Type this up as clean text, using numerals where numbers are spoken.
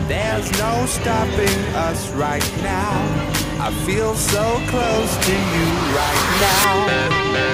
There's no stopping us right now. I feel so close to you right now.